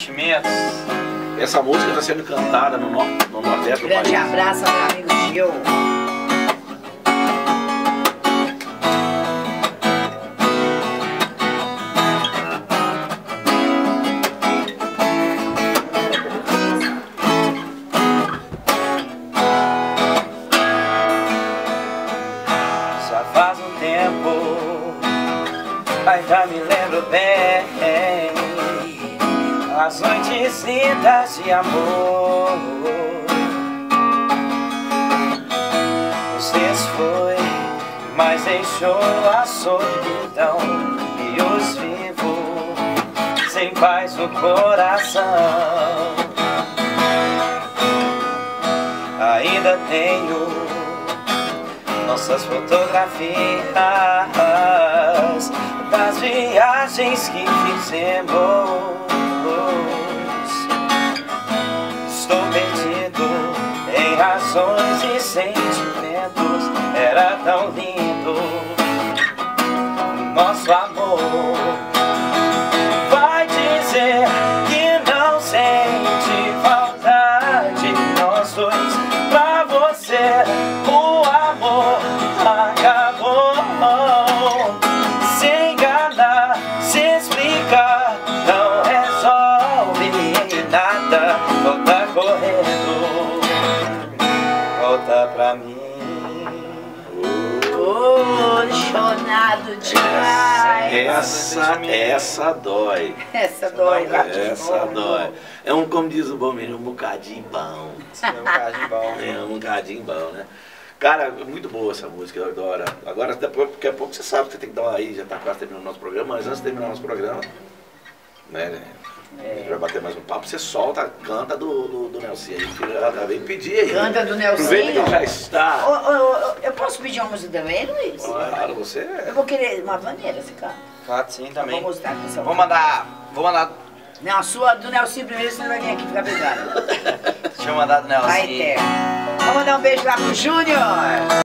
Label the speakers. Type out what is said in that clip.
Speaker 1: Sentimentos.
Speaker 2: Essa música está sendo cantada no Nordeste do país.
Speaker 3: Grande abraço ao meu amigo Gil.
Speaker 1: Já faz um tempo, ainda me lembro bem as noites lindas de amor. Você se foi, mas deixou a solidão e os vivo sem paz no coração. Ainda tenho nossas fotografias das viagens que fizemos. Estou perdido em razões e sentimentos. Era tão lindo nosso amor. Vai dizer que não sente vontade, nós dois, pra você o amor acabou. Se enganar, se explicar, não resolve nada. Volta correndo, volta pra mim.
Speaker 3: Apaixonado demais.
Speaker 2: Essa dói.
Speaker 3: Essa dói.
Speaker 2: Essa dói. É um, como diz o bom menino, um bocadinho bom.
Speaker 1: É um bocadinho bom.
Speaker 2: É um bocadinho bom, né? Cara, muito boa essa música, eu adoro. Agora, daqui a pouco você sabe que você tem que dar uma aí, já tá quase terminando o nosso programa, mas antes de terminar o nosso programa, né? A gente vai bater mais um papo, você solta, canta do Nelson aí, que eu acabei de pedir aí.
Speaker 3: Canta do Nelson.
Speaker 2: Aproveita que ele já está.
Speaker 3: Eu posso pedir uma música também, Luiz?
Speaker 2: Claro, você.
Speaker 3: Eu vou querer uma maneira, esse cara.
Speaker 1: Claro, sim, também.
Speaker 3: Vou mostrar aqui,
Speaker 1: Vou mandar.
Speaker 3: Não, a sua do Nelson primeiro, senão vai vir aqui ficar brigado.
Speaker 1: Deixa eu mandar do Nelson.
Speaker 3: Vai ter. Vamos mandar um beijo lá pro Júnior.